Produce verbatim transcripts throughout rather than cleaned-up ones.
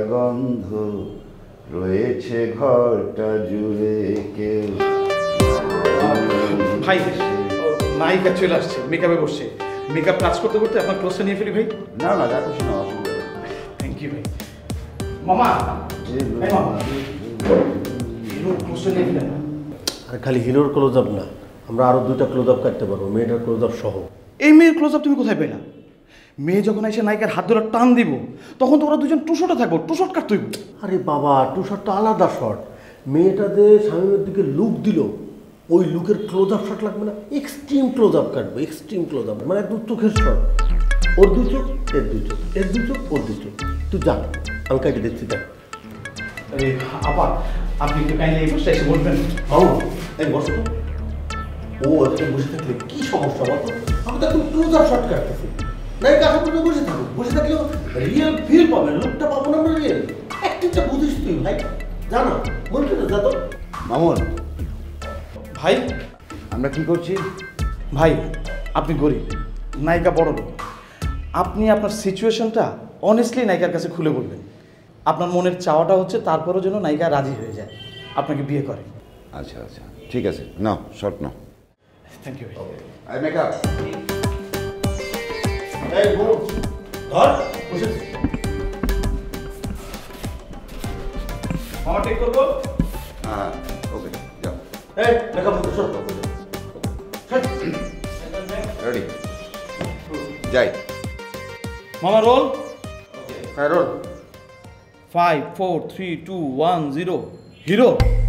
গন্ধ রয়েছে ঘরটা জুড়ে কেউ। ভাই নায়িকা চলে আসছে, মেকআপে বসছে। মেকআপ কাজ করতে করতে আপনার ক্লোজটা নিয়ে ফেলি ভাই। না না দেখো শোনা অসুবিধা। থ্যাংক ইউ ভাই। মামা হিরো ক্লোজটা নিয়ে ফেলেন। আর খালি হিরোর ক্লোজ আপ না, আমরা আরো দুইটা ক্লোজ আপ কাটতে পারবো, মেয়েটার ক্লোজ আপ সহ। এই মেয়ের ক্লোজ আপ তুমি কোথায় পেলা? মেয়ে যখন এসে নায়িকার হাত ধরে টান দিব তখন তো ওরা দুজন টু শটে থাকবো, টু শট কাটতে হইব। আরে বাবা, টু শট তো আলাদা শট। মেয়েটা যে স্বামীর দিকে লুক দিল, ওই লুকের ক্লোজ আপ শট লাগবে না, এক্সট্রিম ক্লোজ আপ কাটবো, এক্সট্রিম ক্লোজ আপ, মানে একদম চোখের শট। ওর দুই চোখ, এর দুই চোখ, এর দুই চোখ, ওর দুই চোখ। তুই যা, আমি কাটি দেখছি। দেখ আরে আপা, আপনি একটু কাইন্ডলি এই বসে এসে বলবেন। বাবু এই বসো তো। ও এখানে বসে থাকলে কি সমস্যা বলতো? আমি তো একদম ক্লোজ আপ শট কাটতেছি। নাই কাছে পড়ে বসে থাকো, বসে থাকলেও রিয়েল ফিল পাবে, লুকটা পাবো না আমরা রিয়েল। অ্যাক্টিংটা বুঝিস তুই ভাই, জানা বলছি না যা তো। মামুন ভাই আমরা কি করছি? ভাই আপনি গরিব, নায়িকা বড় লোক। আপনি আপনার সিচুয়েশনটা অনেস্টলি নায়িকার কাছে খুলে বলবেন। আপনার মনের চাওয়াটা হচ্ছে তারপরও যেন নায়িকা রাজি হয়ে যায়, আপনাকে বিয়ে করে। আচ্ছা আচ্ছা ঠিক আছে, নাও শর্ট নাও। থ্যাংক ইউ ভাই। আই মেকআপ এই বলো, ধর বসে। মামা ঠিক করবো? হ্যাঁ ওকে যাও। এই মেকআপ করতে সর। রেডি যাই। মামা রোল। হ্যাঁ roll. Five four three two one zero. Hero.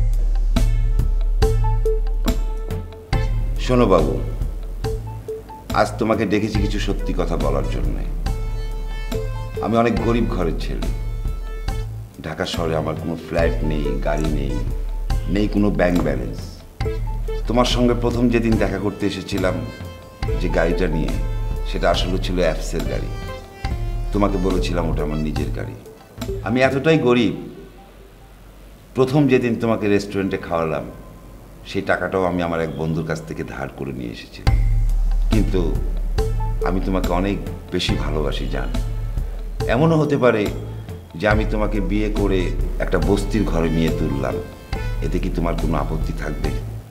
শোনো বাবু, আজ তোমাকে ডেকেছি কিছু সত্যি কথা বলার জন্যে। আমি অনেক গরিব ঘরের ছেলে। ঢাকা শহরে আমার কোনো ফ্ল্যাট নেই, গাড়ি নেই, নেই কোনো ব্যাংক ব্যালেন্স। তোমার সঙ্গে প্রথম যেদিন দেখা করতে এসেছিলাম যে গাড়িটা নিয়ে, সেটা আসলে ছিল অ্যাপসের গাড়ি। তোমাকে বলেছিলাম ওটা আমার নিজের গাড়ি। আমি এতটাই গরিব, প্রথম যেদিন তোমাকে রেস্টুরেন্টে খাওয়ালাম সেই টাকাটাও আমি আমার এক বন্ধুর কাছ থেকে ধার করে নিয়ে এসেছিলাম। কিন্তু আমি তোমাকে অনেক বেশি ভালোবাসি জান। এমনও হতে পারে যে আমি তোমাকে বিয়ে করে একটা বস্তির ঘরে নিয়ে তুললাম, এতে কি তোমার কোনো আপত্তি থাকবে?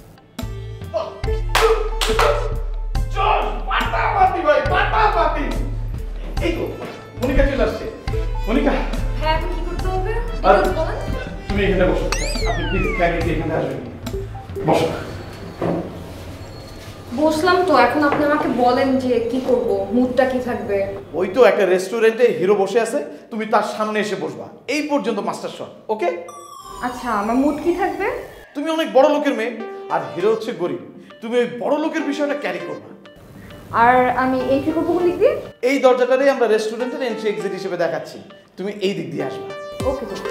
মনিকা চলে আসছে। মনিকা হ্যাঁ, কি করতে হবে বলেন। তুমি এখানে বসো, আপনি প্লিজ কাইন্ডলি এখানে আসবেন। বসো। বসলাম তো, এখন আপনি আমাকে বলেন যে কি করব, মুডটা কি থাকবে। ওই তো একটা রেস্টুরেন্টে হিরো বসে আছে, তুমি তার সামনে এসে বসবা, এই পর্যন্ত মাস্টার শট। ওকে? আচ্ছা, আমার মুড কি থাকবে? তুমি অনেক বড় লোকের মেয়ে আর হিরো হচ্ছে গরিব, তুমি ওই বড় লোকের বিষয়টা ক্যারি করবা। আর আমি এন্ট্রি করবো কোন দিক দিয়ে? এই দরজাটারই আমরা রেস্টুরেন্টের এন্ট্রি এক্সিট হিসেবে দেখাচ্ছি, তুমি এই দিক দিয়ে আসবা। ওকে তো।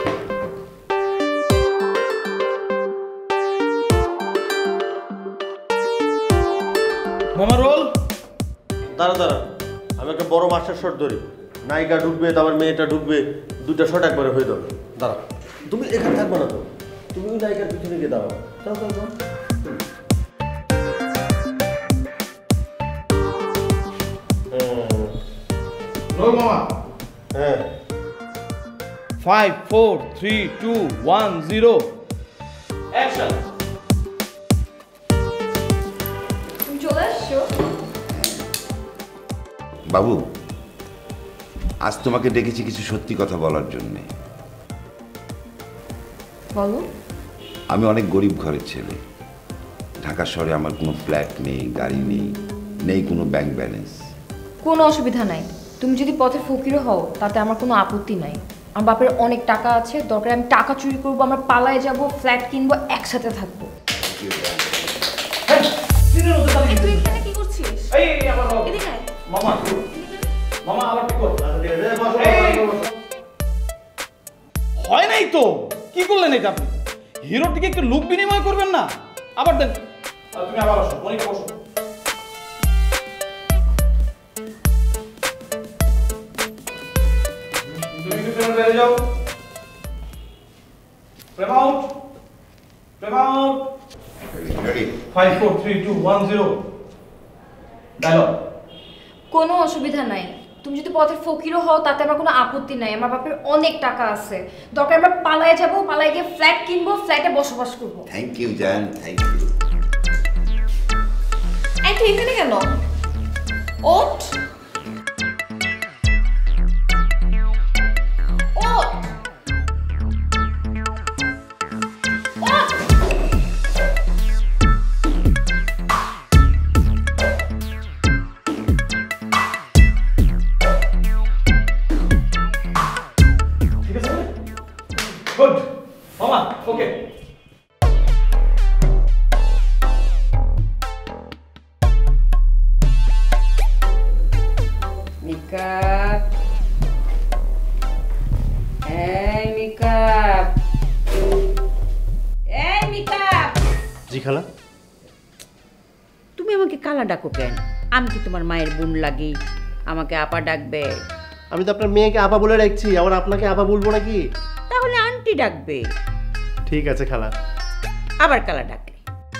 মামা রোল। দাঁড়া দাঁড়া, আমি একটা বড় মাস্টার শট ধরি। নায়িকা ঢুকবে, তারপর মেয়েটা ঢুকবে, দুইটা শট একবারে হয়ে যাবে। দাঁড়া, তুমি এখানে থাকবে না তো, তুমি ওই নায়িকার পিছনে গিয়ে দাঁড়াও। যাও যাও যাও। রোল মামা। হ্যাঁ five four three two one zero action. তুমি চলে আসছো? বাবু, আজ তোমাকে ডেকেছি কিছু সত্যি কথা বলার জন্যে। বলো। আমি অনেক গরিব ঘরের ছেলে। ঢাকা শহরে আমার কোনো ফ্ল্যাট নেই, গাড়ি নেই, নেই কোনো ব্যাংক ব্যালেন্স। কোনো অসুবিধা নাই, তুমি যদি পথে ফকিরও হও তাতে আমার কোনো আপত্তি নাই। আমার বাপের অনেক টাকা আছে, দরকার আমি টাকা চুরি করবো, আমরা পালায় যাব, ফ্ল্যাট কিনবো, একসাথে থাকবো। তুই এখানে কি করছিস? এই আবার এদিকে আয়। মামা মামা আবার কি করো? হয় নাই তো, কি করলেন এটা আপনি? হিরোর দিকে একটু লুক বিনিময় করবেন না? আবার দেন। তুমি আবার বসো, মনিকা বসো। তুমি একটু ফ্রেমে বেরিয়ে যাও। Frame out. Frame out. Ready? Five four three two one zero. Dialogue. কোনো অসুবিধা নাই, তুমি যদি পথের ফকিরও হও তাতে আমার কোনো আপত্তি নাই। আমার বাপের অনেক টাকা আছে, দরকার আমরা পালায়ে যাবো, পালায়ে গিয়ে ফ্ল্যাট কিনবো, ফ্ল্যাটে বসবাস করবো। থ্যাংক ইউ জান, থ্যাংক ইউ। এই তুই এখানে কেন? ওঠ ওঠ ওঠ। ঠিক আছে গুড মামা, ওকে। Mika. Hey Mika. Hey Mika. জি খালা। তুমি আমাকে কালা ডাকো কেন? আমি কি তোমার মায়ের বোন লাগি? আমাকে আপা ডাকবে। আমি তো আপনার মেয়েকে আপা বলে রাখছি, আবার আপনাকে আপা বলবো নাকি? তাহলে আন্টি ডাকবে। ঠিক আছে খালা। আবার কালা ডাকলে।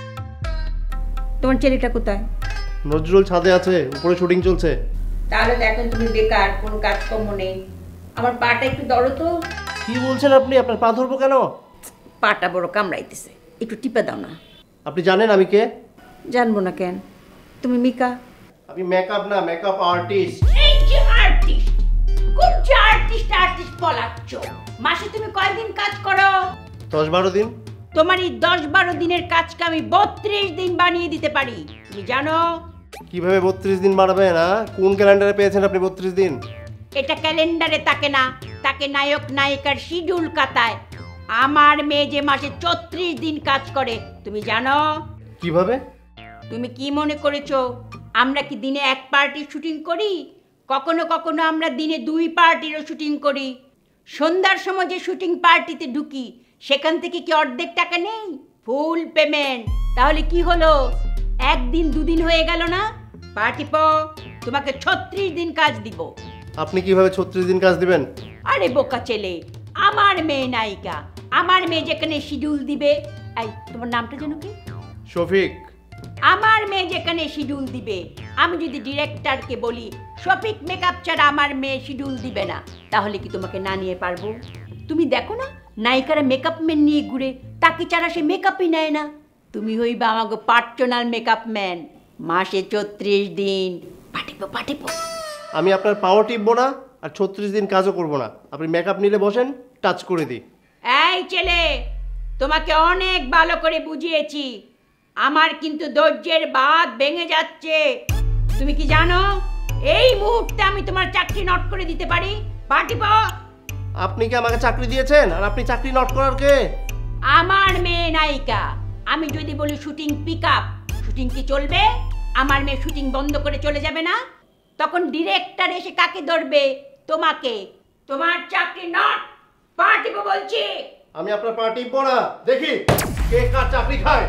তোমার ছেলেটা কোথায়? নজরুল ছাদে আছে, উপরে শুটিং চলছে। তাহলে তো এখন তুমি বেকার, কোনো কাজকর্ম নেই। আমার পাটা একটু ধরো তো। কি বলছেন আপনি? আপনার পা ধরবো কেন? পাটা বড় কামড়াইতেছে, একটু টিপে দাও না। আপনি জানেন আমি কে? জানবো না কেন? তুমি মিকা। আমি মেকআপ না, মেকআপ আর্টিস্ট। এই যে আর্টিস্ট, কোন যে আর্টিস্ট আর্টিস্ট বলাচ্ছ? মাসে তুমি কয়দিন কাজ করো? দশ বারো দিন। তোমার এই দশ বারো দিনের কাজকে আমি বত্রিশ দিন বানিয়ে দিতে পারি, তুমি জানো? কিভাবে বত্রিশ দিন বাড়াবে না? কোন ক্যালেন্ডারে পেয়েছেন আপনি বত্রিশ দিন? এটা ক্যালেন্ডারে থাকে না, তাকে নায়ক নায়িকার শিডিউল কাটায়। আমার মেয়ে যে মাসে চৌত্রিশ দিন কাজ করে, তুমি জানো? কিভাবে? তুমি কি মনে করেছো আমরা কি দিনে এক পার্টির শুটিং করি? কখনো কখনো আমরা দিনে দুই পার্টিরও শুটিং করি। সন্ধ্যার সময় যে শুটিং পার্টিতে ঢুকি সেখান থেকে কি অর্ধেক টাকা নেই? Full payment. তাহলে কি হলো, একদিন দুদিন হয়ে গেল না? পার্টি প তোমাকে ছত্রিশ দিন কাজ দিব। আপনি কিভাবে ছত্রিশ দিন কাজ দিবেন? আরে বোকা ছেলে, আমার মেয়ে নায়িকা, আমার মেয়ে যেখানে শিডিউল দিবে। এই তোমার নামটা যেন কি? শফিক। আমার মেয়ে যেখানে শিডিউল দিবে, আমি যদি ডিরেক্টরকে বলি শফিক মেকআপ ছাড়া আমার মেয়ে শিডিউল দিবে না, তাহলে কি তোমাকে না নিয়ে পারবো? তুমি দেখো না নায়িকারা মেকআপ ম্যান নিয়ে ঘুরে, তাকে ছাড়া সে মেকআপই নেয় না। তুমি হইবা আমাকে পার্সোনাল মেকআপ ম্যান। মাসে চৌত্রিশ দিন পাঠিব পাঠিব। আমি আপনার পাওয়ার টিপবো না, আর ছত্রিশ দিন কাজও করবো না। আপনি মেকআপ নিলে বসেন, টাচ করে দিই। এই ছেলে, তোমাকে অনেক ভালো করে বুঝিয়েছি, আমার কিন্তু ধৈর্যের বাঁধ ভেঙে যাচ্ছে। তুমি কি জানো এই মুহূর্তে আমি তোমার চাকরি নট করে দিতে পারি? পার্টি পাও। আপনি কি আমাকে চাকরি দিয়েছেন, আর আপনি চাকরি নট করার কে? আমার মেয়ে নায়িকা, আমি যদি বলি শুটিং পিক আপ, শুটিং কি চলবে? আমার মেয়ে শুটিং বন্ধ করে চলে যাবে না? তখন ডিরেক্টর এসে কাকে ধরবে? তোমাকে। তোমার চাকরি নট। পার্টি পাও বলছি। আমি আপনার পা টিপবো না, দেখি কে কার চাকরি খায়।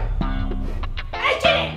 এই ছেলে,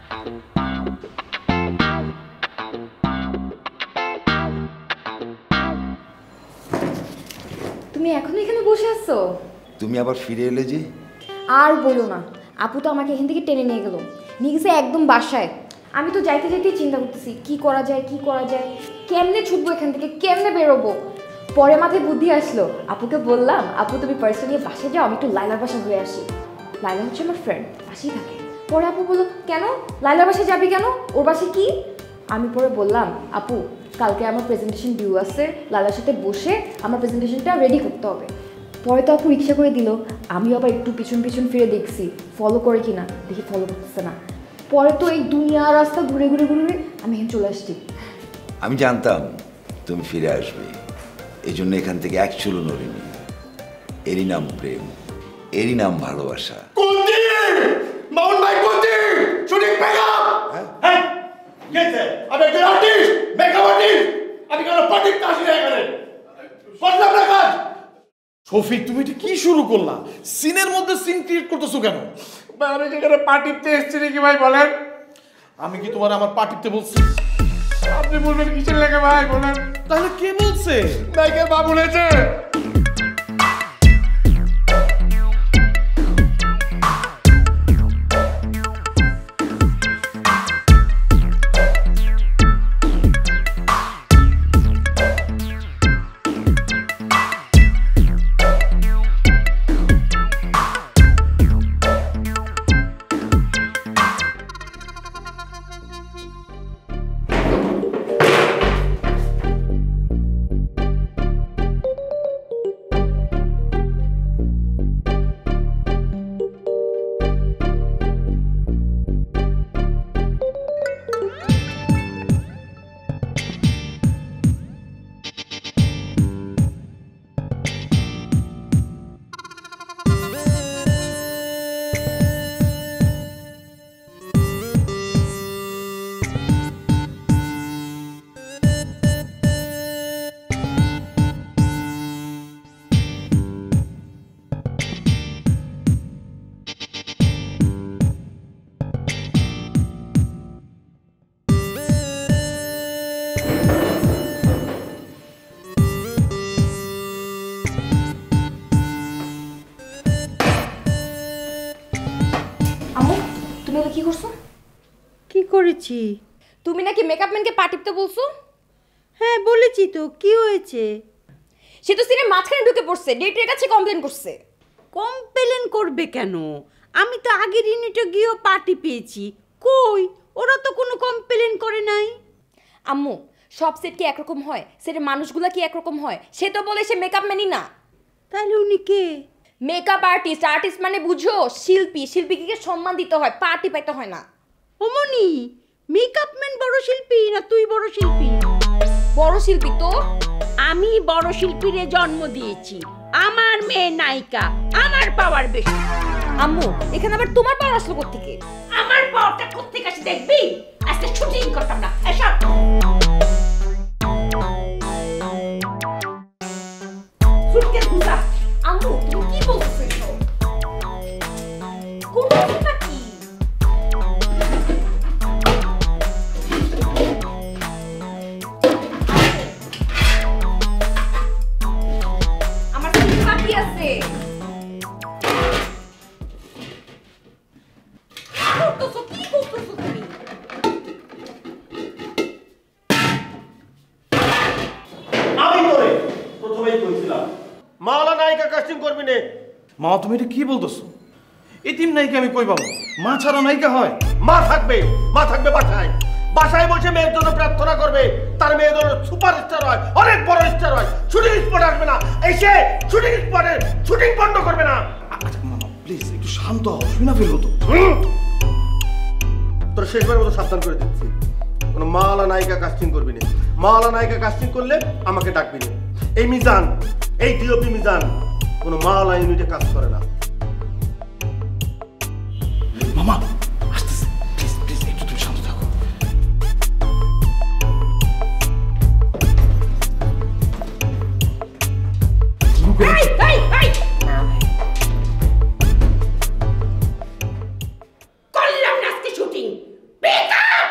তুমি এখনো এখানে বসে আছো? তুমি আবার ফিরে এলে যে? আর বলো না, আপু তো আমাকে এখান থেকে টেনে নিয়ে গেল, নিয়ে গেছে একদম বাসায়। আমি তো যাইতে যাইতেই চিন্তা করতেছি কি করা যায় কি করা যায়, কেমনে ছুটবো এখান থেকে, কেমনে বেরোবো। পরে মাথায় বুদ্ধি আসলো, আপুকে বললাম আপু তুমি পার্সে নিয়ে বাসায় যাও, আমি একটু লাইলার বাসা ঘুরে আসি। লাইলা হচ্ছে আমার ফ্রেন্ড, বাসায় থাকে। পরে আপু বললো কেন লাইলার বাসায় যাবি কেন, ওর বাসায় কি? আমি পরে বললাম আপু কালকে আমার প্রেজেন্টেশন ডিউ আছে, লাইলার সাথে বসে আমার প্রেজেন্টেশনটা রেডি করতে হবে। পরে তো আপু রিক্সা করে দিল, আমিও আবার একটু পিছন পিছন ফিরে দেখছি ফলো করে কিনা, দেখি ফলো করতেছে না। পরে তো এই দুনিয়া রাস্তা ঘুরে ঘুরে ঘুরে আমি এখানে চলে আসছি। আমি জানতাম তুমি ফিরে আসবে, এই জন্য এখান থেকে এক চুলো নড়িনি। এরই নাম প্রেম, এরই নাম ভালোবাসা। মাউন্ট ভাই কোনটি শুটিং মেকআপ? হ্যাঁ গেছে আমি একজন আর্টিস্ট, মেকআপ আর্টিস্ট। আমি কেন পার্টির কাশি না এখানে করলাম না কাজ। শফিক তুমি এটা কি শুরু করলা? সিনের মধ্যে সিন ক্রিয়েট করতেছো কেন? ভাই আমি যেখানে পা টিপতে এসেছি নাকি ভাই বলেন? আমি কি তোমার আমার পা টিপতে বলছি? আপনি বলবেন কিসের লেগে ভাই বলেন? তাহলে কে বলছে? নায়িকার মা বলেছে। কি করেছি? তুমি নাকি মেকআপ ম্যানকে পা টিপতে বলছো? হ্যাঁ বলেছি তো, কি হয়েছে? সে তো সিনে মাঝখানে ঢুকে পড়ছে, ডিরেক্টরের কাছে কমপ্লেন করছে। কমপ্লেন করবে কেন? আমি তো আগের ইউনিটে গিয়েও পার্টি পেয়েছি। কই, ওরা তো কোনো কমপ্লেন করে নাই। আম্মু, সব সেট কি একরকম হয়? সেটের মানুষগুলা কি একরকম হয়? সে তো বলে সে মেকআপ ম্যানই না। তাহলে উনি কে? Makeup artist. আর্টিস্ট মানে বুঝো শিল্পী। শিল্পীকে সম্মান দিতে হয়, পার্টি পাইতে হয় না। অমনি, মেকআপ ম্যান বড় শিল্পী না তুই বড় শিল্পী? বড় শিল্পী তো। আমি বড় শিল্পীরে জন্ম দিয়েছি, আমার মেয়ে নায়িকা, আমার পাওয়ার বেশি। আম্মু, এখানে আবার তোমার পাওয়ার আসলো কোত্থেকে? আমার পাওয়ারটা কোত্থেকে আসে দেখবি? আজকে শুটিং করতাম না। এসব সুটকেস গুছা। আম্মু, তুমি কি বলছো এসব? কোন কথা কি? আমার সিট বাকি আছে। করতেছো কি করতেছো তুমি? আমি তোরে প্রথমেই কইছিলাম মাওলা নায়িকা কাস্টিং করবি নে। মা তুমি এটা কি বলতেছো? এতিম নায়িকা আমি কই পাবো? মা ছাড়া নায়িকা হয়? মা থাকবে, মা থাকবে বাসায়। বাসায় বসে মেয়ের জন্য প্রার্থনা করবে, তার মেয়ের জন্য সুপার স্টার হয়, অনেক বড় স্টার হয়। শুটিং স্পট আসবে না, এসে শুটিং স্পটে শুটিং বন্ধ করবে না। আচ্ছা মামা প্লিজ একটু শান্ত হও, শুনা ফেলবো তো। তোর শেষবার মতো সাবধান করে দিচ্ছি, কোনো মাওলা নায়িকা কাস্টিং করবি না। মাওলা নায়িকা কাস্টিং করলে আমাকে ডাকবি না। এই মিজান, এই ডিওপি মিজান কোনো মাওলা ইউনিটে কাজ করে না। মামা আসতেছে, প্লিজ প্লিজ একটু তুমি শান্ত থাকো। এই এই এই করলাম না আজকে শুটিং। বেকআপ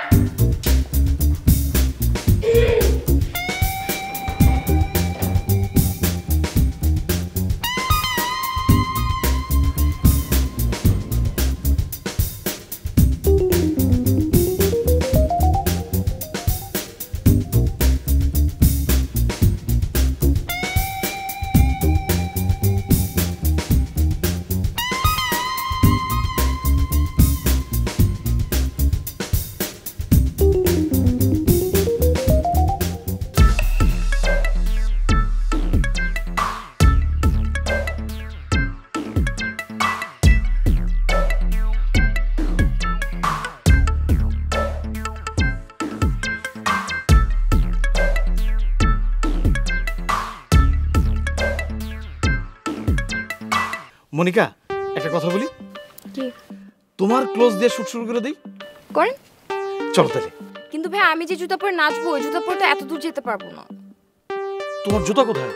মনিকা একটা কথা বলি। কি? তোমার ক্লোজ দিয়ে শুট শুরু করে দেই। করেন। চলো তাহলে। কিন্তু ভাই আমি যে জুতা পরে নাচবো, ওই জুতা পরে তো এত দূর যেতে পারবো না। তোমার জুতা কোথায়?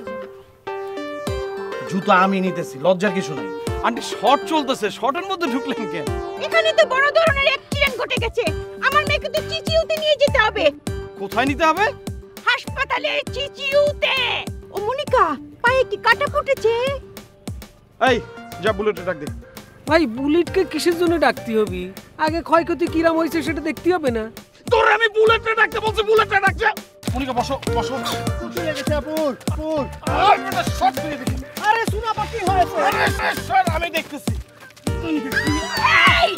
জুতা আমি নিতেছি, লজ্জার কিছু নাই। আন্টি শর্ট চলতেছে, শর্টের মধ্যে ঢুকলেন কেন? এখানে তো বড় ধরনের অ্যাক্সিডেন্ট ঘটে গেছে, আমার মেয়েকে তো চিচিউতে নিয়ে যেতে হবে। কোথায় নিতে হবে? হাসপাতালে চিচিউতে। ও মনিকা, পায়ে কি কাটা ফুটেছে? এই যা বুলেটে ডাক দে। ভাই বুলেটকে কিসের জন্য ডাকতে হবে? আগে ক্ষয়ক্ষতি কিরাম হয়েছে সেটা দেখতে হবে না? তোর আমি বুলেটে ডাকতে বলছি, বুলেটে ডাকছে। মনিকা বসো বসো। কুচি লেগেছে আপুর, আপুর। আর একটা শর্ট দিয়ে দেখি। আরে শোনা পা কি হয়েছে? আরে স্যার আমি দেখতেছি। এই!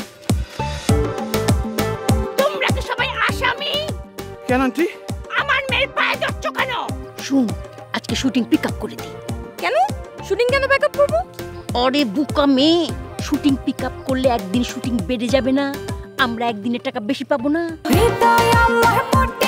তোমরা তো সবাই আসামি। কেন আন্টি? আমার মেয়ের পায়ে ধরছো কেন? শুন, আজকে শুটিং পিক আপ করে দিই। কেন? শুটিং কেন ব্যাকআপ করবো? অরে বুকা মেয়ে, শুটিং পিক আপ করলে একদিন শুটিং বেড়ে যাবে না? আমরা একদিনের টাকা বেশি পাবো না? হৃদয় আমার